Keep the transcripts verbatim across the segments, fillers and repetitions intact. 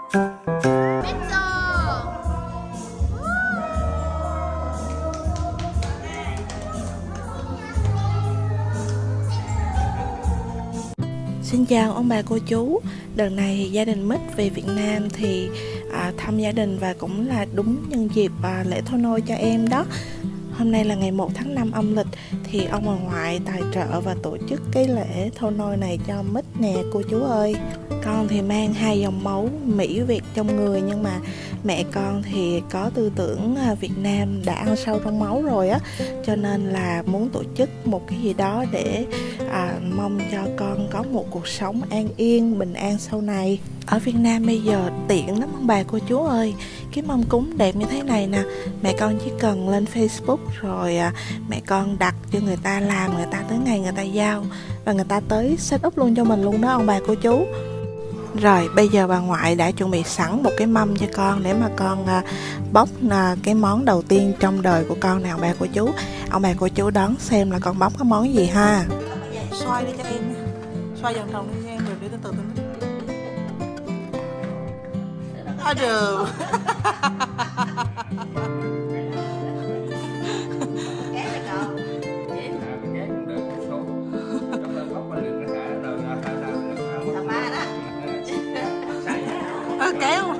Xin chào ông bà cô chú. Đợt này gia đình Mít về Việt Nam thì à, thăm gia đình và cũng là đúng nhân dịp à, lễ thôi nôi cho em đó. Hôm nay là ngày một tháng năm âm lịch thì ông bà ngoại tài trợ và tổ chức cái lễ thôi nôi này cho Mít nè cô chú ơi. Con thì mang hai dòng máu Mỹ Việt trong người, nhưng mà mẹ con thì có tư tưởng Việt Nam đã ăn sâu trong máu rồi á, cho nên là muốn tổ chức một cái gì đó để à, mong cho con có một cuộc sống an yên, bình an sau này. Ở Việt Nam bây giờ tiện lắm ông bà cô chú ơi, cái mâm cúng đẹp như thế này nè, mẹ con chỉ cần lên Facebook rồi à, mẹ con đặt cho người ta làm, người ta tới ngày người ta giao và người ta tới set up luôn cho mình luôn đó ông bà cô chú. Rồi bây giờ bà ngoại đã chuẩn bị sẵn một cái mâm cho con để mà con à, bóc à, cái món đầu tiên trong đời của con nào bà cô chú. Ông bà cô chú đón xem là con bóc cái món gì ha. Xoay đi cho em, xoay vòng tròn đi cho em, được đi từ từ từ. Ôi trời. Kéo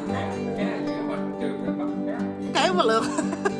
kéo mà lượt.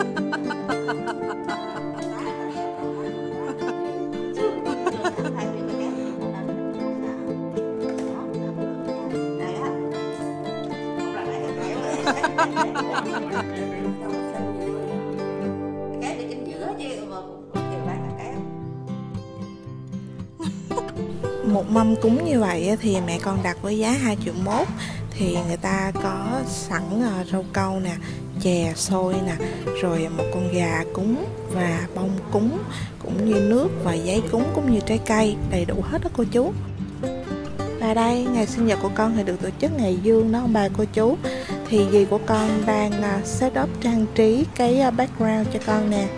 Một mâm cúng như vậy thì mẹ con đặt với giá hai triệu mốt, thì người ta có sẵn rau câu nè, chè xôi nè, rồi một con gà cúng và bông cúng cũng như nước và giấy cúng cũng như trái cây, đầy đủ hết đó cô chú. Và đây ngày sinh nhật của con thì được tổ chức ngày dương đó ông bà cô chú, thì dì của con đang set up trang trí cái background cho con nè.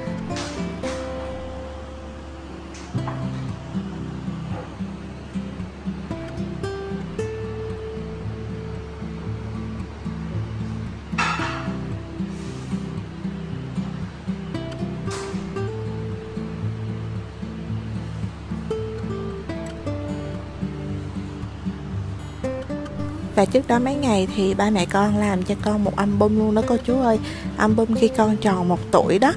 Và trước đó mấy ngày thì ba mẹ con làm cho con một album luôn đó cô chú ơi, album khi con tròn một tuổi đó.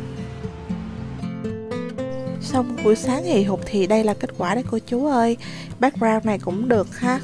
Sau một buổi sáng hì hục thì đây là kết quả đấy cô chú ơi. Background này cũng được ha.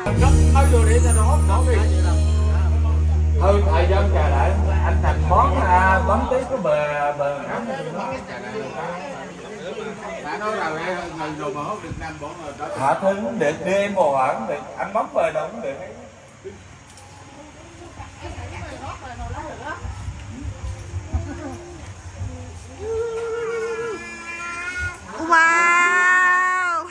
Nói vô để cho nó nó đi. Thôi thời gian chờ đợi anh thành món à, bấm tí cái bờ bờ ẩm thì nó đã nói là người đồ mà hốt Việt Nam bỏ rồi đó. Hạ thôi cũng được, đưa em vào hẳn được, anh bấm bờ đâu cũng được. Wow.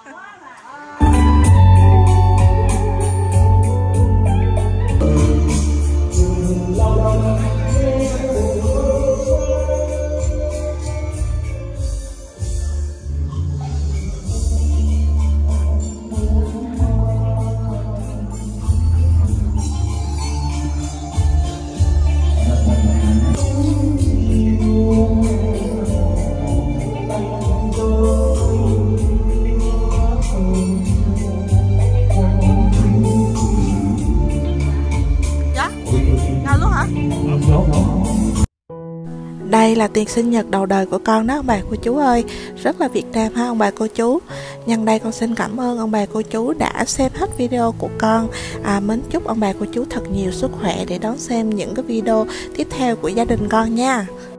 Đây là tiền sinh nhật đầu đời của con đó ông bà cô chú ơi. Rất là Việt Nam ha ông bà cô chú. Nhân đây con xin cảm ơn ông bà cô chú đã xem hết video của con. à, Mến chúc ông bà cô chú thật nhiều sức khỏe để đón xem những cái video tiếp theo của gia đình con nha.